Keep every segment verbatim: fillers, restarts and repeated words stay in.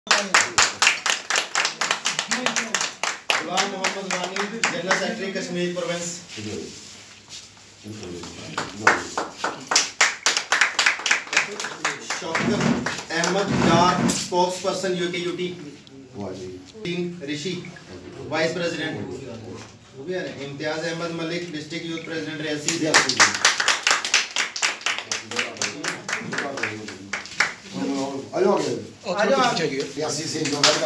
गुलाम Mohammad Rani, general secretary Kashmir province. Shaukat Ahmad Dar, spokesperson UK UT. Rishi, vice president. Imtiyaz Ahmad Malik, district youth president Reasi. Reasi से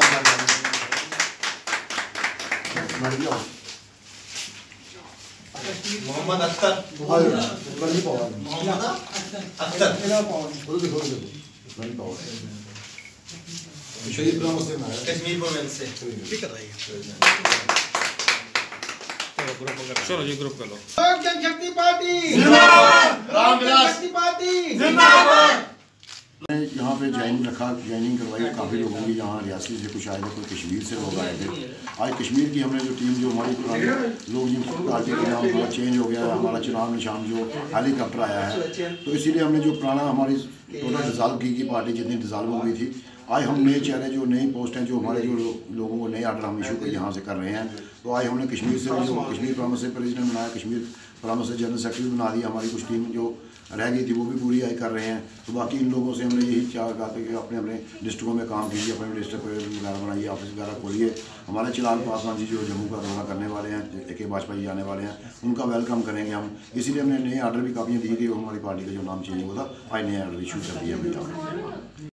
Mohammad Akhtar, Mohammad Akhtar Kashmir province से। चलो जी group कर लो। लोक जन शक्ति पार्टी जिंदाबाद, राम विलास शक्ति पार्टी जिंदाबाद। यहाँ पे ज्वाइनिंग रखा ज्वाइनिंग करवाई काफ़ी लोगों की। यहाँ रियासी से कुछ आए थे, कोई कश्मीर से लोग आए थे। आज कश्मीर की हमने जो टीम जो हमारी पुरानी लोग जिन पार्टी का नाम थोड़ा चेंज हो गया है, हमारा चुनाव निशान जो हेलीकॉप्टर आया है, तो इसीलिए हमने जो पुराना हमारी टोटल डिज़ाल्व की की पार्टी जितनी डिज़ाल्व हो गई थी, आज हम नए चेहरे जो नई पोस्ट हैं जो हमारे जो लो, लोगों को नए आर्डर हम इशू कर यहाँ से कर रहे हैं। तो आज हमने कश्मीर से जो कश्मीर प्रांत से प्रेसिडेंट बनाया, कश्मीर प्रांत से जनरल सेक्रेटरी बना दिया। हमारी कुछ टीम जो रह गई थी वो भी पूरी आई कर रहे हैं। तो बाकी इन लोगों से हमने यही चाह कहा था कि अपने अपने डिस्ट्रिक्टों में काम कीजिए, अपने डिस्ट्रिक्ट वगैरह बनाइए, ऑफिस वगैरह खोलिए। हमारे चिराग पासवान जी जो जम्मू का दौरा करने वाले हैं, ए के वाजपेयी जी आने वाले हैं, उनका वेलकम करेंगे हम। इसीलिए हमने नए आर्डर भी काफ़ी दिए कि हमारी पार्टी का जो नाम चेंज हुआ था, आज नए आर्डर इशू कर दिया भैया।